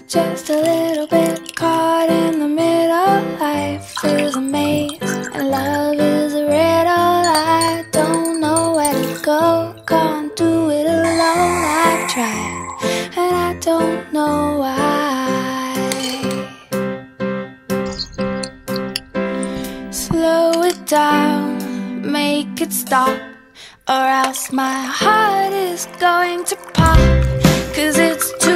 just a little bit caught in the middle. Life is a maze and love is a riddle. I don't know where to go, can't do it alone. I've tried and I don't know why. Slow it down, make it stop, or else my heart is going to pop. 'Cause it's